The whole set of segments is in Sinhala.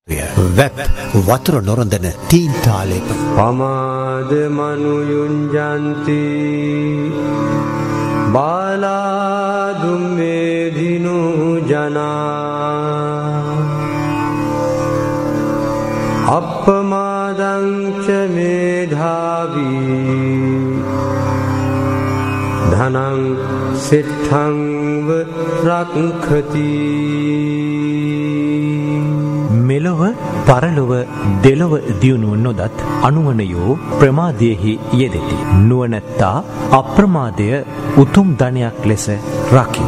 වැප් වතුර නොරඳන තීන්තාලේප පමාද මනුයුංජන්ති බාලාදුම්මේදිනු ජනා අප්පමාදංච මේධාවී ධනං සිට්ඨං රක්ඛති. මෙලොව පරලොව දෙලොව දියුණුව නොදත් අනුවනයෝ ප්‍රමාදයෙහි යෙදෙති. නුවණැත්තා අප්‍රමාදය උතුම් ධනයක් ලෙස රකි.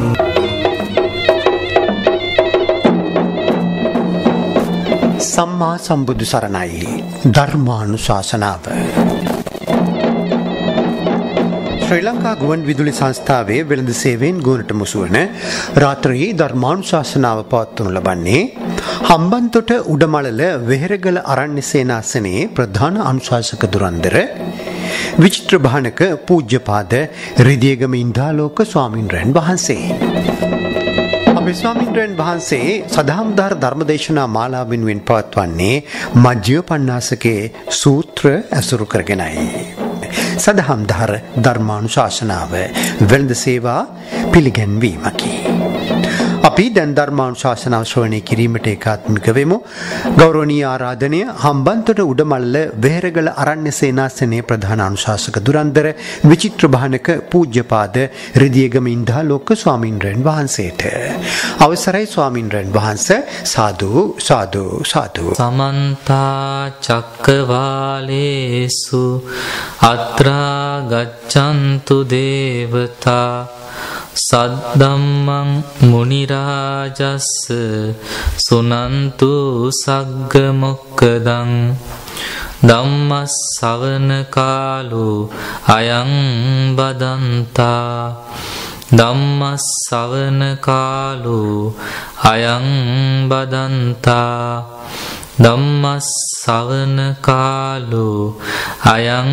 සම්මා සම්බුදු සරණයි. ධර්මානුශාසනාව ශ්‍රී ලංකා ගුවන් විදුලි සංස්ථාවේ වෙළඳ සේවයෙන් ගුවනට මුසුවන රාත්‍රී ධර්මානුශාසනාව පවත්වනු ලබන්නේ හම්බන්තොට උඩමළල වෙහෙරගල අරණ්‍ය සේනාසනයේ ප්‍රධාන අනුශාසක දුරන්දර විචිත්‍ර භානක පූජ්‍යපාද රිදියගම ඉන්දාලෝක ස්වාමින්වයන් වහන්සේ. අපේ ස්වාමින්වයන් වහන්සේ සදහම්දාර ධර්මදේශනා මාලාව වෙනුවෙන් පවත්වන්නේ මජ්ක්‍ධිම පඤ්ඤාසකේ සූත්‍ර ඇසුරු කරගෙනයි. සදහම්දාර ධර්මානුශාසනාව වෙළඳ සේවා පිළිගැන්වීමකි. අපි දැන් ධර්මානුශාසනාව ශ්‍රවණය කිරීමට ඒකාත්මික වෙමු. ගෞරවනීය ආරාධනය හම්බන්තොට උඩමළල වෙහෙරගල අරණ්‍ය සේනාසනයේ ප්‍රධාන අනුශාසක දුරන්දර විචිත්‍ර භානක පූජ්‍යපාද රිදියගම ඉන්දාලෝක ස්වාමින්වයන් වහන්සේට. අවසරයි ස්වාමින්වයන් වහන්සේ. සාදු සාදු සාදු. සමන්ත චක්කවාලේසු අත්‍රා ගච්ඡන්තු දේවතා සද්දම්මං මුනි රාජස්ස සුනන්තු සග්ග මොක්ඛදං ධම්මස් ශ්‍රවණ කාලෝ අයං බදන්තා ධම්මස් ශ්‍රවණ කාලෝ අයං බදන්තා ධම්මස් ශ්‍රවණ කාලෝ අයං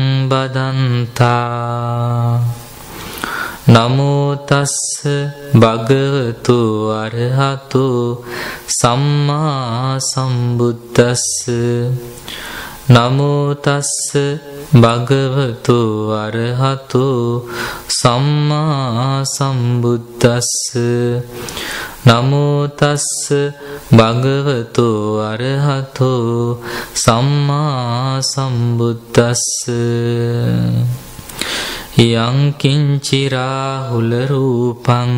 බදන්තා. නමෝ තස්ස භගවතු අරහතු සම්මා සම්බුද්දස්ස. නමෝ තස්ස භගවතු අරහතු සම්මා සම්බුද්දස්ස. නමෝ තස්ස භගවතු අරහතු සම්මා සම්බුද්දස්ස. යං කිංචි රාහුල රූපං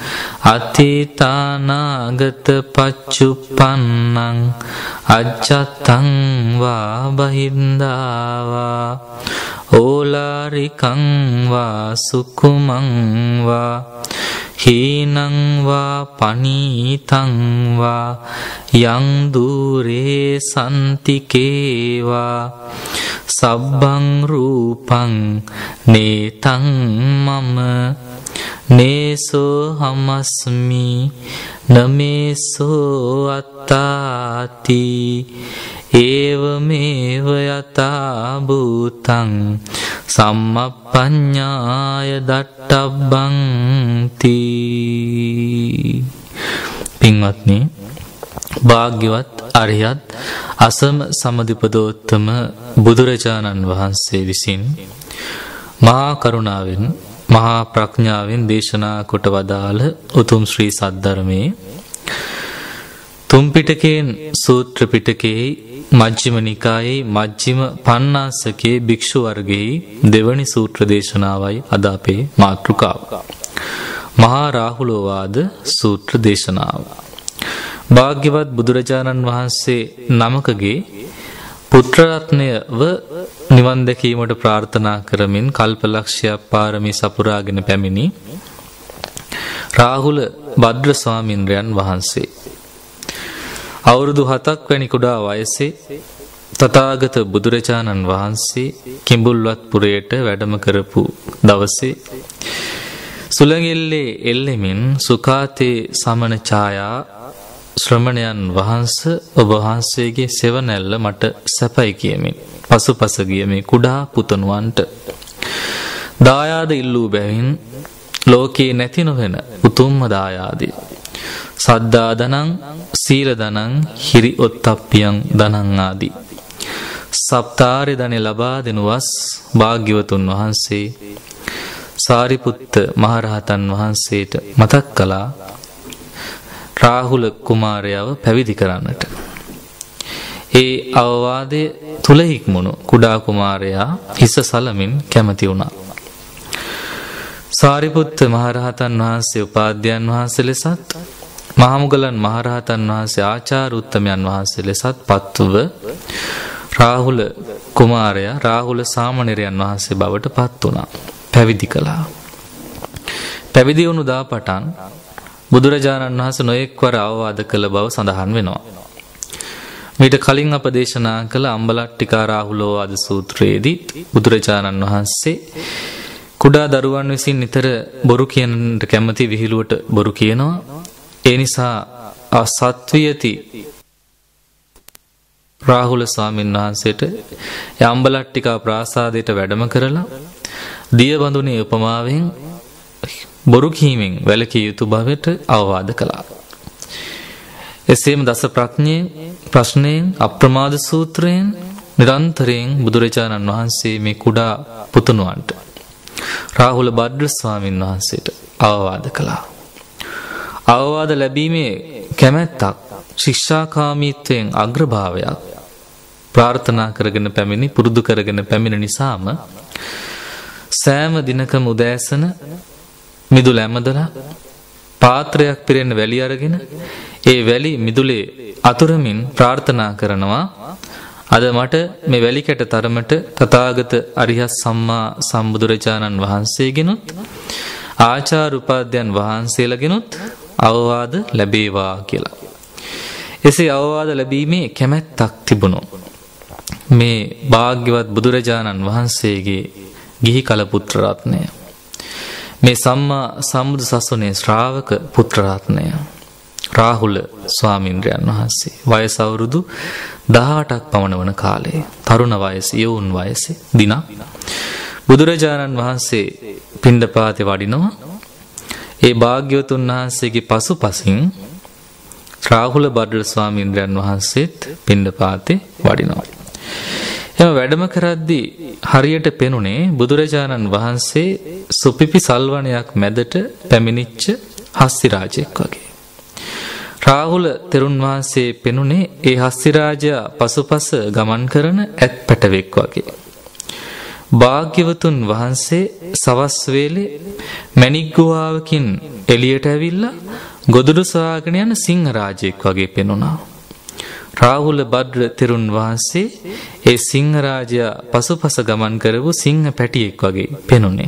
අතීතානාගත පච්චුප්පන්නං අජ්ජත්තං වා බහින්දාවා ඕලාරිකං වා සුකුමං වා හීනං වා පනීතං වා යං දූරේ සන්තිකේවා සබ්බං රූපං නේතං මම නේසෝ හමස්මි නමේසෝ අත්තාති ඒවමේව යතා භූතං සම්මප්පඤ්ඤාය දට්ඨබ්බං තී. පින්වත්නි, භාග්‍යවත් අරියත් අසම සමදිපදෝත්තම බුදුරජාණන් වහන්සේ විසින් මහා කරුණාවෙන් මහා ප්‍රඥාවෙන් දේශනා කොට වදාළ උතුම් ශ්‍රී සද්ධර්මයේ තුන් පිටකයෙන් සූත්‍ර පිටකයේ මජ්ක්‍ධිම නිකායේ මජ්ක්‍ධිම පඤ්ඤාසකේ භික්ෂු වර්ගයේ දෙවනි සූත්‍ර දේශනාවයි අද අපේ මාතෘකාව. මහා රාහුලෝවාද සූත්‍ර දේශනාව. භාග්‍යවත් බුදුරජාණන් වහන්සේ නමකගේ පුත්‍රරත්නයව නිවන් දැකීමට ප්‍රාර්ථනා කරමින් කල්පලක්ෂයක් පාරමී සපුරාගෙන පැමිණි රාහුල භද්‍ර ස්වාමින්වයන් වහන්සේ අවුරුදු 7ක් වැනි කුඩා වයසේ තථාගත බුදුරජාණන් වහන්සේ කිඹුල්වත් පුරයට වැඩම කරපු දවසේ සුලංගිල්ලේ එල්ලෙමින් සුකාතේ සමන ඡායා ශ්‍රමණයන් වහන්ස ඔබ වහන්සේගේ සෙවණැල්ල මට සැපයි කියමින් පසුපස ගිය මේ කුඩා පුතණුවන්ට දායාද ඉල්ලූ බැවින් ලෝකේ නැති නොවන උතුම්ම දායාදේ සද්දා දනං සීල දනං හිරි ඔත්තප්පියං දනං ආදී සප්තාරේ ධනෙ ලබා දෙනුවස් භාග්‍යවතුන් වහන්සේ සාරිපුත්ත මහරහතන් වහන්සේට මතක් කළා රාහුල කුමාරයව පැවිදි කරන්නට. ඒ අවවාදයේ තුල හික්මුණු කුඩා කුමාරයා හිස සලමින් කැමති වුණා. සාරිපුත්ත මහරහතන් වහන්සේ උපාධ්‍යයන් වහන්සේ ලෙසත් මහමුගලන් මහරහතන් වහන්සේ ආචාර්ය උත්තමයන් වහන්සේ ලෙසත් පත්ව රාහුල කුමාරයා රාහුල සාමණේරයන් වහන්සේ බවට පත් වුණා. පැවිදි කළා. පැවිදි වුණු දා පටන් බුදුරජාණන් වහන්සේ නොඑක්වර අවවාද කළ බව සඳහන් වෙනවා. මීට කලින් අප දේශනා කළ අම්බලට්ටිකා රාහුලෝ ආද සූත්‍රයේදී බුදුරජාණන් වහන්සේ කුඩා දරුවන් විසින් නිතර බොරු කියන්නට කැමති විහිළුවට බොරු කියනවා. ඒ නිසා අසත්වියති රාහුල ස්වාමීන් වහන්සේට අම්බලට්ටිකා ප්‍රාසාදයට වැඩම කරලා දියබඳුනේ උපමාවෙන් බොරු කීමෙන් වැළකී යුතු බවට අවවාද කළා. එසේම දස ප්‍රශ්නයෙන් අප්‍රමාද සූත්‍රයෙන් නිරන්තරයෙන් බුදුරජාණන් වහන්සේ මේ කුඩා පුතුණුවන්ට රාහුල භද්‍ර ස්වාමීන් වහන්සේට අවවාද කළා. අවවාද ලැබීමේ කැමැත්තක් ශික්ෂාකාමීත්වයෙන් අග්‍රභාවයක් ප්‍රාර්ථනා කරගෙන පැමිණි පුරුදු කරගෙන පැමිණ නිසාම සෑම දිනකම උදෑසන මිදුල ඇමදලා පාත්‍රයක් පිරෙන්න වැලි අරගෙන ඒ වැලි මිදුලේ අතුරමින් ප්‍රාර්ථනා කරනවා අද මට මේ වැලි කැට තරමට තථාගත අරිහත් සම්මා සම්බුදුරජාණන් වහන්සේගෙනුත් ආචාර්ය උපාධ්‍යයන් වහන්සේලාගෙනුත් අවවාද ලැබේවා කියලා. එසේ අවවාද ලැබීමේ කැමැත්තක් තිබුණා. මේ භාග්‍යවත් බුදුරජාණන් වහන්සේගේ ගිහි කල පුත්‍ර රත්නය. මේ සම්මා සම්බුදු සසුනේ ශ්‍රාවක පුත්‍ර රත්නය. රාහුල ස්වාමීන්ද්‍රයන් වහන්සේ වයස අවුරුදු 18ක් පමණ වන කාලයේ තරුණ වයසේ යෝන් වයසේ දින බුදුරජාණන් වහන්සේ පිණ්ඩපාතේ වඩිනවා. ඒ භාග්‍යවතුන් වහන්සේගේ පසුපසින් රාහුල භද්‍ර ස්වාමීන්ද්‍රයන් වහන්සේත් පිණ්ඩපාතේ වඩිනවා. එම වැඩම කරද්දී හරියට පෙනුනේ බුදුරජාණන් වහන්සේ සුපිපි සල්වණයක් මැදට පැමිණිච්ච හස්තිරාජෙක් වගේ. රාහුල තෙරුන් වහන්සේ පෙනුනේ ඒ හස්තිරාජයා පසුපස ගමන් කරන ඇත් පැටවෙක් වගේ. භාග්‍යවතුන් වහන්සේ සවස් වේලේ මණික් ගුහාවකින් එළියට ඇවිල්ලා ගොදුරු සොයාගෙන යන සිංහ රාජෙක් වගේ පෙනුණා. රාහුල භද්‍ර තෙරුන් වහන්සේ ඒ සිංහ රාජයා පසුපස ගමන් කරපු සිංහ පැටියෙක් වගේ පෙනුනේ.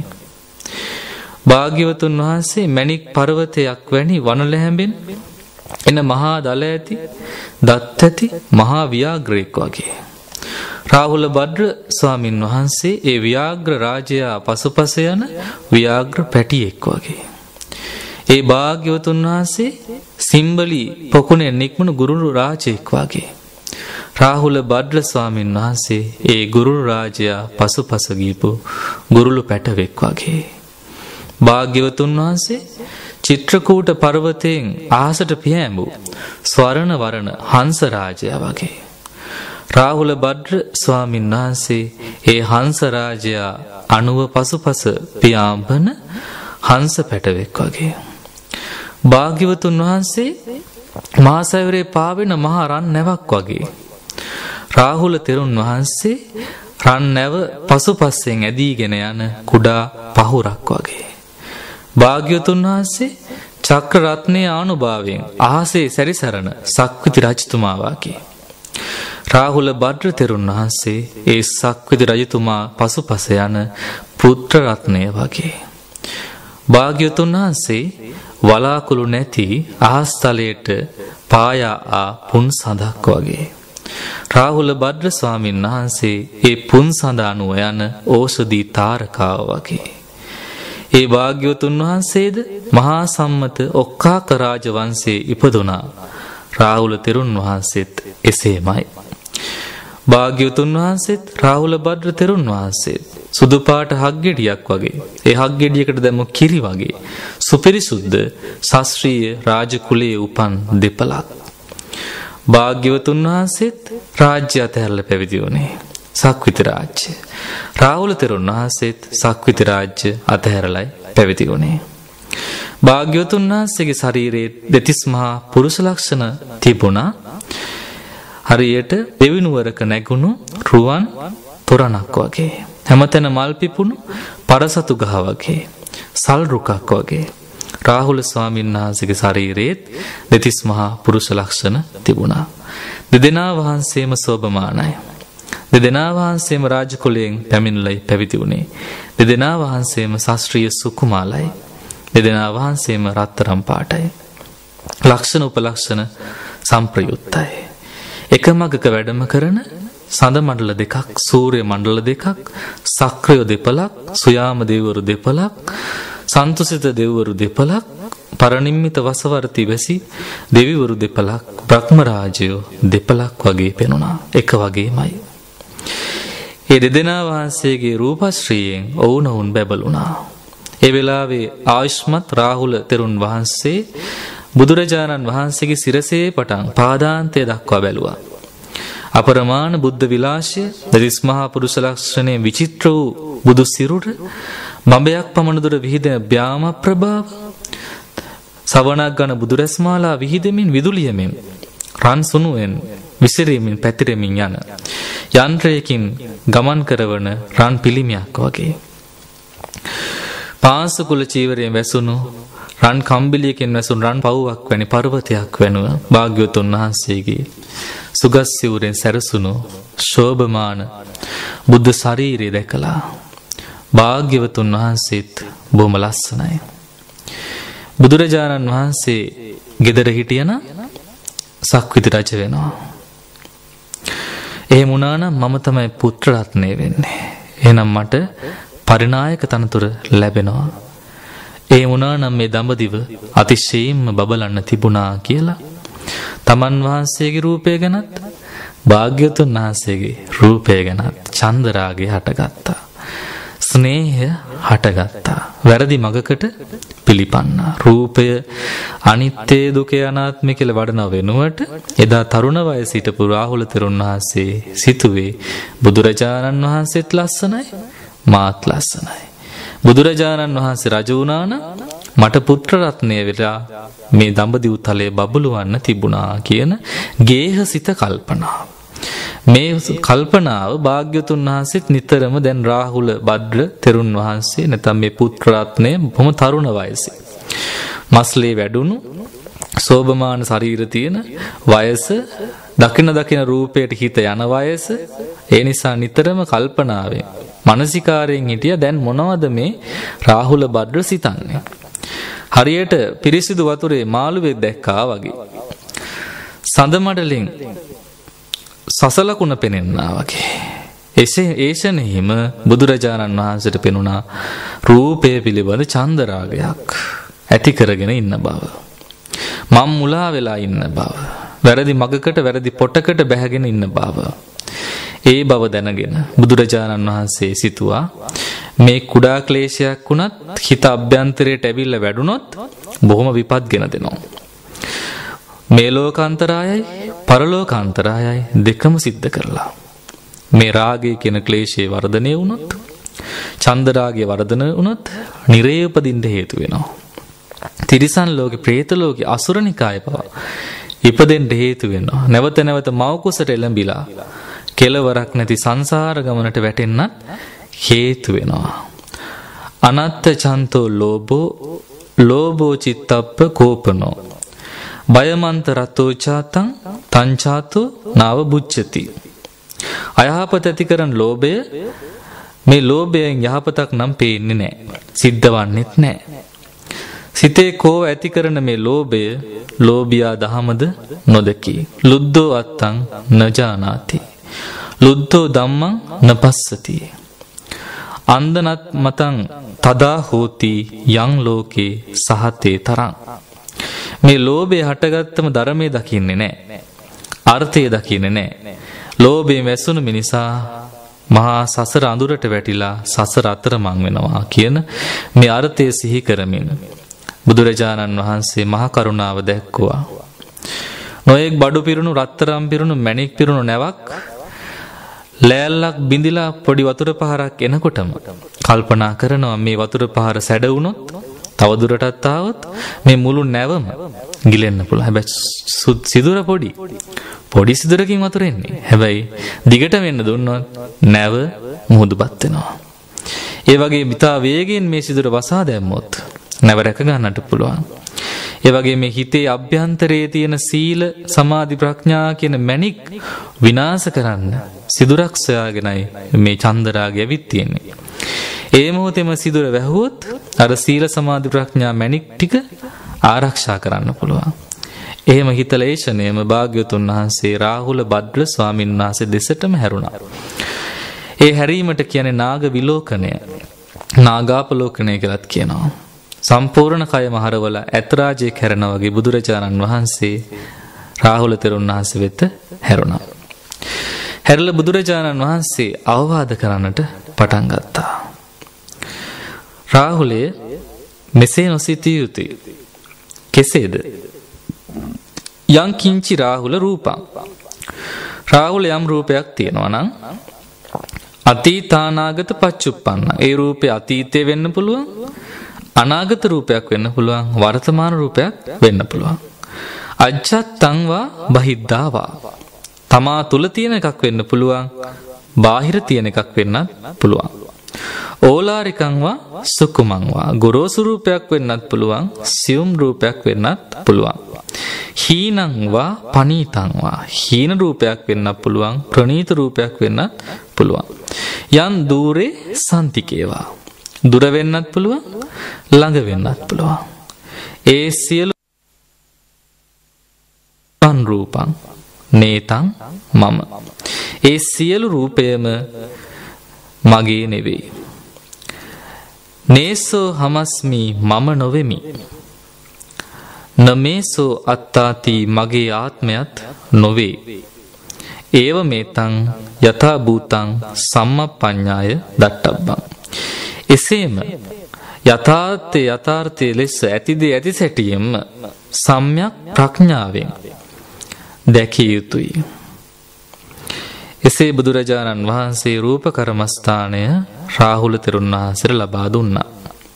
භාග්‍යවතුන් වහන්සේ මණික් පර්වතයක් වැනි වනලැහැඹෙන් එන මහා දල ඇති දත් ඇති මහා ව්‍යාග්‍රයෙක් වගේ. රාහුල භද්‍ර ස්වාමින් වහන්සේ ඒ ව්‍යාග්‍ර රාජයා පසුපස යන ව්‍යාග්‍ර පැටියෙක් වගේ. ඒ භාග්‍යවතුන් වහන්සේ සිම්බලි පොකුණේ නික්මුණු ගුරුරු රාජෙක් වගේ. රාහුල භද්‍ර ස්වාමීන් වහන්සේ ඒ ගුරුරු රාජයා පසුපස ගියපු ගුරුළු පැටවෙක් වගේ. භාග්‍යවතුන් වහන්සේ චිත්‍රකූට පර්වතයෙන් අහසට පියෑඹු ස්වර්ණ වර්ණ හංස රාජයා වගේ. රාහුල භද්‍ර ස්වාමීන් වහන්සේ ඒ හංස රාජයා අනුව පසුපස පියාඹන හංස පැටවෙක් වගේ. භාග්‍යවතුන් වහන්සේ මාසයවරේ පාවෙන මහා රන් නැවක් වගේ. රාහුල තෙරුන් වහන්සේ රන් නැව පසුපස්සෙන් ඇදීගෙන යන කුඩා පහුරක් වගේ. භාග්‍යවතුන් වහන්සේ චක්‍ර රත්නයේ ආනුභාවයෙන් අහසේ සැරිසරන සක්විති රජතුමා වගේ. රාහුල භද්‍ර තෙරුන් වහන්සේ ඒ සක්විති රජතුමා පසුපස යන පුත්‍ර රත්නය වගේ. භාග්‍යවතුන් වහන්සේ වලාකුළු නැති අහස්තලයට පායා පුන් සඳක් වගේ. රාහුල භද්‍ර ස්වාමීන් වහන්සේ ඒ පුන් සඳ අනුව යන ඕෂධී තාරකාව වගේ. ඒ භාග්‍යවතුන් වහන්සේද මහා සම්මත ඔක්කාක රාජ වංශයේ ඉපදුනා. රාහුල තෙරුන් වහන්සේත් එසේමයි. භාග්‍යවතුන් වහන්සේත් රාහුල භද්‍ර තෙරුන් වහන්සේත් සුදු පාට හක්ගෙඩියක් වගේ. ඒ හක්ගෙඩියකට දැම්ම කිරි වගේ. සුපිරිසුද්ධ ශාස්ත්‍රීය රාජකුලයේ උපන් දෙපළක්. භාග්‍යවතුන් වහන්සේත් රාජ්‍ය අතහැරලා පැවිදි වුණේ. සක්විති රාජ්‍ය. රාහුල තෙරුන් වහන්සේත් සක්විති රාජ්‍ය අතහැරලයි පැවිදි වුණේ. භාග්‍යවතුන් වහන්සේගේ ශරීරයේ දෙතිස් මහා පුරුෂ ලක්ෂණ තිබුණා. හරියට දෙවිනුවරක නැගුණු රුවන් තොරණක් වගේ. හැමතැන මල් පිපුණු පරසතු ගහ වගේ. සල් රුකක් වගේ. රාහුල ස්වාමීන් වහන්සේගේ ශරීරයේ දෙතිස් මහා පුරුෂ ලක්ෂණ තිබුණා. දෙදෙනා වහන්සේම සෝභමානයි. දෙදෙනා වහන්සේම රාජකුලයෙන් පැමිණලයි පැවිදි වුණේ. දෙදෙනා වහන්සේම ශාස්ත්‍රීය සුකුමාලයි. දෙදෙනා වහන්සේම රත්තරම් පාටයි. ලක්ෂණ උපලක්ෂණ සම්ප්‍රයුක්තයි. එක මගක වැඩම කරන සඳ මණ්ඩල දෙකක්, සූර්ය මණ්ඩල දෙකක්, සක්‍රය දෙපළක්, සුයාම දෙවිවරු දෙපළක්, සන්තුසිත දෙවිවරු දෙපළක්, පරනිම්මිත වසවර්ති වැසි දෙවිවරු දෙපළක්, බ්‍රහ්ම රාජයෝ දෙපළක් වගේ පෙනුණා. එක වගේමයි. ඒ දෙදෙනා වහන්සේගේ රූපශ්‍රීයෙන් ඔවුනොවුන් බැබළුණා. ඒ වෙලාවේ ආයුෂ්මත් රාහුල තෙරුන් වහන්සේ බුදුරජාණන් වහන්සේගේ සිරසේ පටන් පාදාන්තය දක්වා බැලුවා. අපරමාණ බුද්ධ විලාසය, දෙතිස් මහා පුරුෂ ලක්ෂණයේ විචිත්‍ර වූ බුදු සිරුර, බඹයක් පමණ දුර විහිදෙන භ්‍යාම ප්‍රභාව, සවණක් ගන බුදුරැස්මාලා විහිදෙමින් විදුලියමින් රන් සුනුවෙන් විසිරීමෙන් පැතිරෙමින් යන යන්ත්‍රයකින් ගමන් කරවන රන් පිළිමයක් වගේ. පාංශකුල චීවරයෙන් වැසුණු රන් කම්බිලියකින් වැසුණු රන් පවුවක් වැනි පර්වතයක් වෙනුව භාග්‍යවතුන් වහන්සේගේ සුගත් සිවුරෙන් සැරසුණු ශෝභමාන බුද්ධ ශරීරය දැකලා භාග්‍යවතුන් වහන්සේත් බොහොම ලස්සනයි. බුදුරජාණන් වහන්සේ ගෙදර හිටියන සක්විති රජ වෙනවා. එහෙම වුණා නම් මම තමයි පුත්‍ර රත්නය වෙන්නේ. එහෙනම් මට පරිනායක තනතුර ලැබෙනවා. ඒ වුණා නම් මේ දඹදිව අතිශයින්ම බබලන්න තිබුණා කියලා තමන් වහන්සේගේ රූපය ගැනත් භාග්‍යවතුන් වහන්සේගේ රූපය ගැනත් චන්දරාගය හටගත්තා. ස්නේහය හටගත්තා. වැරදි මගකට පිළිපන්නා. රූපය අනිත්‍ය දුකේ අනාත්මය කියලා වඩනව වෙනුවට එදා තරුණ වයසේ සිටපු රාහුල තෙරුන් වහන්සේ සිතුවේ බුදුරජාණන් වහන්සේත් ලස්සනයි, මාත් ලස්සනයි. බුදුරජාණන් වහන්සේ රජ වුණා නම් මට පුත්‍ර රත්නය වෙලා මේ දඹදිව් තලයේ බබළුවන්න තිබුණා කියන ගේහසිත කල්පනාව. මේ කල්පනාව භාග්‍යවතුන් වහන්සේත් නිතරම දැන් රාහුල භද්‍ර තෙරුන් වහන්සේ නැත්නම් මේ පුත්‍ර රත්නය බොහොම තරුණ වයසේ මස්ලේ වැඩුණු සෝභමාන ශරීර තියෙන වයස, දකින රූපයට හිත යන වයස. ඒ නිසා නිතරම කල්පනාවෙන් මානසිකාරයෙන් හිටිය දැන් මොනවද මේ රාහුල භද්‍ර සිතන්නේ. හරියට පිරිසිදු වතුරේ මාළුවෙක් දැක්කා වගේ. සඳ මඩලින් සසලකුණ පෙනෙන්නා වගේ. එසේ ඒෂණෙහිම බුදුරජාණන් වහන්සේට පෙනුණා රූපය පිළිබඳ චන්දරාගයක් ඇති කරගෙන ඉන්න බව. මම් මුලා වෙලා ඉන්න බව. වැරදි මගකට වැරදි පොටකට බැහැගෙන ඉන්න බව. ඒ බව දැනගෙන බුදුරජාණන් වහන්සේ සිතුවා මේ කුඩා ක්ලේශයක් වුණත් හිත අභ්‍යන්තරයට ඇවිල්ලා වැඩුණොත් බොහොම විපත් ගෙන දෙනවා. මේ ලෝකාන්තරයයි පරලෝකාන්තරයයි දෙකම සිද්ධ කරලා මේ රාගය කියන ක්ලේශයේ වර්ධනය වුණොත්, චන්ද රාගයේ වර්ධනය වුණොත් නිරේ උපදින්න හේතු වෙනවා. තිරිසන් ලෝකේ, പ്രേත ලෝකේ, අසුරනිකාය පවා ඉපදෙන්න හේතු වෙනවා. නැවත නැවත මව කුසට එළඹිලා කෙලවරක් නැති සංසාර ගමනට වැටෙන්නත් හේතු වෙනවා. අනත්ත චන්තෝ ලෝභෝ චිත්තප්ප කෝපනෝ බයමන්ත රතෝ චාතං තංචාතෝ නාව බුච්චති. අයහපත ඇති කරන ලෝභය, මේ ලෝභයෙන් යහපතක් නම් පේන්නේ නැහැ, සිද්ධ වන්නේත් නැහැ. සිතේ කෝ ඇති කරන මේ ලෝභය ලෝභියා දහමද නොදකි. ලුද්ධෝ අත්තං නජානාති ලුද්ධෝ ධම්මං නපස්සති. අන්දනත් මතං තදා හෝති යං ලෝකේ සහතේ තරං. මේ ලෝභය හටගත්තම ධර්මයේ දකින්නේ නැහැ, අර්ථය දකින්නේ නැහැ. ලෝභයෙන් වැසුණු මිනිසා මහා සසර අඳුරට වැටිලා සසර අතරමං වෙනවා කියන මේ අර්ථය සිහි කරමින් බුදුරජාණන් වහන්සේ මහා කරුණාව දැක්වුවා. නොයෙක් බඩු පිරුණු රත්තරම් පිරුණු මණික් පිරුණු නැවක් ලෑල්ලක් බිඳිලා පොඩි වතුර පහරක් එනකොටම කල්පනා කරනවා මේ වතුර පහර සැඩ වුණොත් තව දුරටත් ආවොත් මේ මුළු නැවම ගිලෙන්න පුළුවන්. හැබැයි සිදුර පොඩි සිදුරකින් වතුර එන්නේ. හැබැයි දිගට වෙන්න දුන්නොත් නැව මුහුදුපත් වෙනවා. ඒ වගේ මිතා වේගයෙන් මේ සිදුර වසා දැම්මොත් නැව රැක ගන්නට පුළුවන්. ඒ වගේ මේ හිතේ අභ්‍යන්තරයේ තියෙන සීල සමාධි ප්‍රඥා කියන මණික් විනාශ කරන්න සිදුරක් සොයාගෙනයි මේ චන්දරාගය ඇවිත් තියෙන්නේ. ඒ මොහොතේම සිදුර වැහුවොත් අර සීල සමාධි ප්‍රඥා මණික් ටික ආරක්ෂා කරන්න පුළුවන්. එහෙම හිතලා ඒෂණයම භාග්‍යවතුන් වහන්සේ රාහුල භද්‍ර ස්වාමීන් වහන්සේ දෙසටම හැරුණා. ඒ හැරීමට කියන්නේ නාග විලෝකනය, නාගාපලෝකනය කියලාත් කියනවා. සම්පූර්ණ කය මහරවල ඇතරාජේ කැරෙනා වගේ බුදුරජාණන් වහන්සේ රාහුල තෙරුන් වහන්සේ වෙත හැරුණා. හැරලා බුදුරජාණන් වහන්සේ අවවාද කරන්නට පටන් ගත්තා. රාහුලේ මෙසේ නොසිතිය යුතුය. කෙසේද? යං කිංචි රාහුල රූපං. රාහුල යම් රූපයක් තියෙනවා නම් අතීතානාගත පච්චුප්පන්න. ඒ රූපේ අතීතේ වෙන්න පුළුවන්, අනාගත රූපයක් වෙන්න පුළුවන්, වර්තමාන රූපයක් වෙන්න පුළුවන්. අජ්ජත්තං වා බහිද්ධාවා. තමා තුල තියෙන එකක් වෙන්න පුළුවන්, බාහිර තියෙන එකක් වෙන්නත් පුළුවන්. ඕලාරිකං වා සුකුමං වා. ගොරෝසු රූපයක් වෙන්නත් පුළුවන්, සියුම් රූපයක් වෙන්නත් පුළුවන්. හීනං වා පනීතං වා. හීන රූපයක් වෙන්නත් පුළුවන්, ප්‍රනීත රූපයක් වෙන්නත් පුළුවන්. යන් දූරේ සන්තිකේවා. දුර වෙන්නත් පුළුවන්, ළඟ වෙන්නත් පුළුවන්. ඒ සියලු රූපං නේතං මම. ඒ සියලු රූපයම මගේ නෙවෙයි. නේසෝ හමස්මි මම නොවෙමි. නමේසෝ අත්තාති මගේ ආත්මයත් නොවේ. ඒව මේතං යථා භූතං සම්මප්පඤ්ඤාය දට්ඨබ්බං. එසේම යථාර්ථයේ ලෙස ඇතිදේ ඇති සැටියෙන්ම සම්‍යක් ප්‍රඥාවෙන් දැකිය යුතුය. එසේ බුදුරජාණන් වහන්සේ රූප කර්මස්ථානය රාහුල තෙරුන් වහන්සේට ලබා දුන්නා.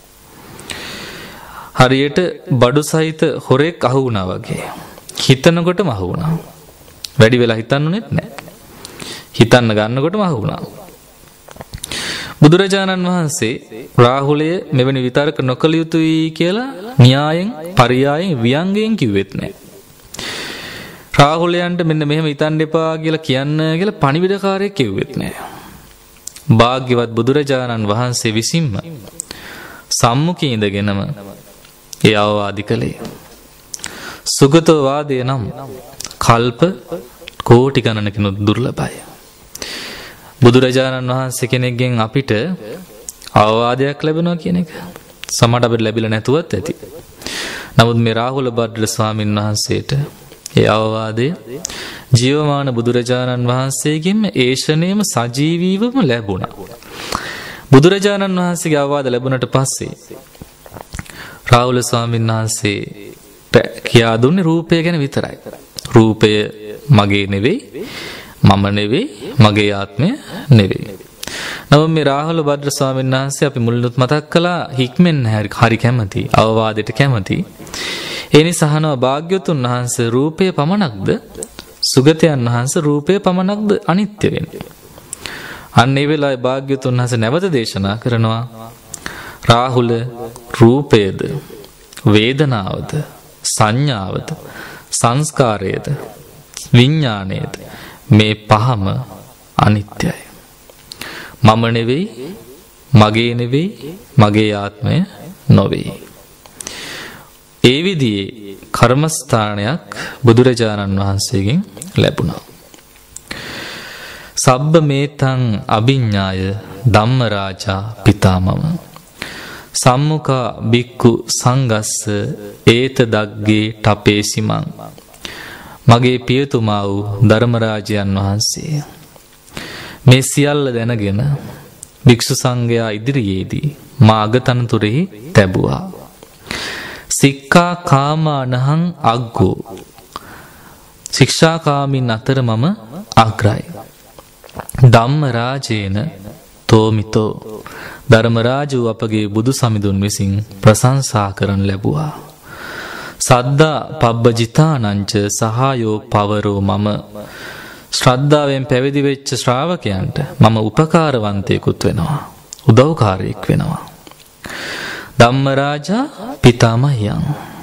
හරියට බඩු සහිත හොරෙක් අහු වුණා වගේ. හිතනකොටම අහු වුණා. වැඩි වෙලා හිතන්නුනෙත් නැහැ. හිතන්න ගන්නකොටම අහු වුණා. බුදුරජාණන් වහන්සේ රාහුලය මෙවැනි විතරක නොකළ යුතුයි කියලා න්‍යායෙන් පරියායෙන් ව්‍යංගයෙන් කිව්වෙත් නැහැ. රාහුලයන්ට මෙන්න මෙහෙම හිතන්න එපා කියලා කියන්න කියලා පණිවිඩකාරයෙක් කිව්වෙත් නැහැ. භාග්‍යවත් බුදුරජාණන් වහන්සේ විසින්ම සම්මුඛයේ ඉඳගෙනම ඒ අවවාදි කළේ. සුගතෝ වාදේ නම් කල්ප කෝටි ගණනකින් දුර්ලභයි. බුදුරජාණන් වහන්සේ කෙනෙක්ගෙන් අපිට අවවාදයක් ලැබෙනවා කියන එක සමහරට අපිට ලැබිලා නැතුවත් ඇති. නමුත් මේ රාහුල භද්‍ර ස්වාමීන් වහන්සේට ඒ අවවාදය ජීවමාන බුදුරජාණන් වහන්සේගෙන් ඒෂණයම සජීවීවම ලැබුණා. බුදුරජාණන් වහන්සේගේ අවවාද ලැබුණට පස්සේ රාහුල ස්වාමීන් වහන්සේට කියා දුන්නේ රූපය ගැන විතරයි. රූපය මගේ නෙවෙයි, මම නෙවෙයි, මගේ ආත්මය නෙවෙයි. නමුත් මේ රාහුල භද්‍ර ස්වාමීන් වහන්සේ අපි මුලින්ම මතක් කළා හික්මෙන් හරි කැමති, අවවාදයට කැමති. ඒ නිසා අහනවා භාග්‍යවතුන් වහන්සේ රූපය පමණක්ද, සුගතයන් වහන්සේ රූපය පමණක්ද අනිත්‍ය වෙන්නේ? අන්න ඒ වෙලාවේ භාග්‍යවතුන් වහන්සේ නැවත දේශනා කරනවා රාහුල රූපයද, වේදනාවද, සංඥාවද, සංස්කාරයද, විඥාණයද මේ පහම අනිත්‍යයි. මම නෙවෙයි, මගේ නෙවෙයි, මගේ ආත්මය නොවේ. ඒ විදිහේ කර්මස්ථානයක් බුදුරජාණන් වහන්සේගෙන් ලැබුණා. සබ්බ මේතං අභිඤ්ඤාය ධම්මරාජා පිතාමම සම්මුඛා බික්ඛු සංඝස්ස ඒත දග්ගේ ඨපේසිමං. මගේ පියතුමා වූ ධර්මරාජයන් වහන්සේ මේ සියල්ල දැනගෙන භික්ෂු සංඝයා ඉදිරියේදී මා අගතනතුරෙහි තැබුවා. සික්ඛා කාමානහං අග්ගෝ. ශික්ෂාකාමීන් අතර මම අග්‍රයි. ධම්මරාජේන තෝමිතෝ. ධර්මරාජු අපගේ බුදු සමිඳුන් විසින් ප්‍රශංසා කරන ලැබුවා. සද්දා පබ්බජිතානංච සහායෝ පවරෝ. මම ශ්‍රද්ධාවෙන් පැවිදි වෙච්ච ශ්‍රාවකයන්ට මම උපකාරවන්තයෙකුත් වෙනවා, උදව්කාරයෙක් වෙනවා. ධම්මරාජා පිතාමහයන්.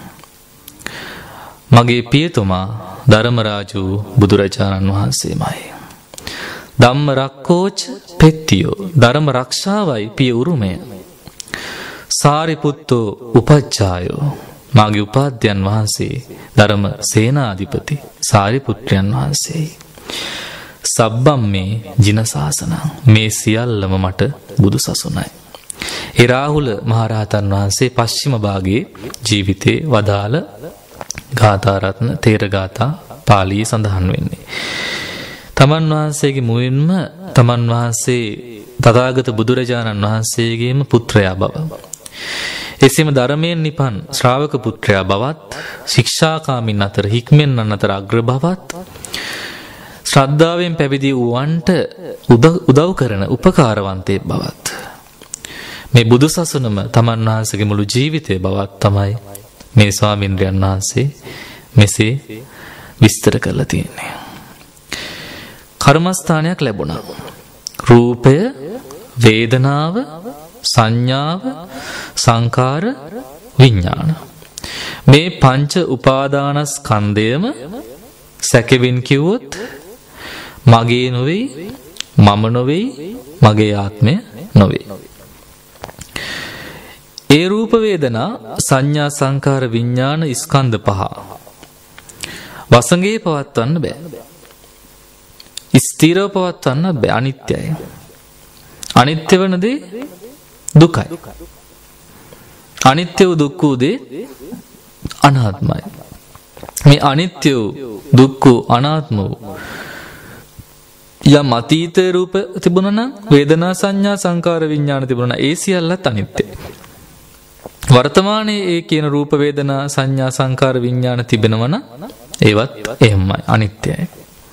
මගේ පියතුමා ධර්මරාජු බුදුරජාණන් වහන්සේමයි. ධම්ම රක්කෝච පෙත්තියෝ. ධර්ම රක්ෂාවයි පිය උරුමය. සාරිපුත්තෝ උපච්ඡායෝ. මාගේ උපාධ්‍යයන් වහන්සේ ධර්ම සේනාධිපති සාරිපුත්‍රයන් වහන්සේයි. සබ්බම් මේ ජින ශාසනං. මේ සියල්ලම මට බුදු සසුනයි. ඒ රාහුල මහරහතන් වහන්සේ පශ්චිම භාගයේ ජීවිතේ වදාළ ගාථා රත්න තේර ගාථා පාළියේ සඳහන් වෙන්නේ. තමන් වහන්සේගේ මුවින්ම තමන් වහන්සේ තථාගත බුදුරජාණන් වහන්සේගේම පුත්‍රයා බව, එසේම ධර්මයෙන් නිපන් ශ්‍රාවක පුත්‍රයා බවත්, ශික්ෂාකාමින් අතර හික්මෙන්නන් අතර අග්‍ර බවත්, ශ්‍රද්ධාවෙන් පැවිදි වූවන්ට උදව් කරන උපකාරවන්තයෙක් බවත්, මේ බුදු සසුනම තමන් වහන්සේගේ මුළු ජීවිතේ බවත් තමයි මේ ස්වාමීන්ද්‍රයන් වහන්සේ මෙසේ විස්තර කරලා තියෙන්නේ. කර්මස්ථානයක් ලැබුණා. රූපය, වේදනාව, සංඥාව, සංකාර, විඥාන. මේ පංච උපාදානස්කන්ධයම සැකෙවින් කිව්වොත් මගේ නොවේ, මම නොවේ, මගේ ආත්මය නොවේ. ඒ රූප වේදනා සංඥා සංකාර විඥාන ස්කන්ධ පහ වසඟේ පවත්වන්න බෑ. ස්ථිරව පවත්වන්න බෑ. අනිත්‍යයි. අනිත්‍ය වන දේ දුකයි. අනිත්‍ය වූ දුක්ඛ වූ දේ අනාත්මයි. මේ අනිත්‍ය වූ දුක්ඛ අනාත්ම වූ යම් අතීත රූප තිබුණා නම් වේදනා සංඥා සංකාර විඥාන තිබුණා නම් ඒ සියල්ලත් අනිත්‍යයි. වර්තමානයේ ඒ කියන රූප වේදනා සංඥා සංකාර විඥාන තිබෙනවා නම් ඒවත් එහෙමයි අනිත්‍යයි.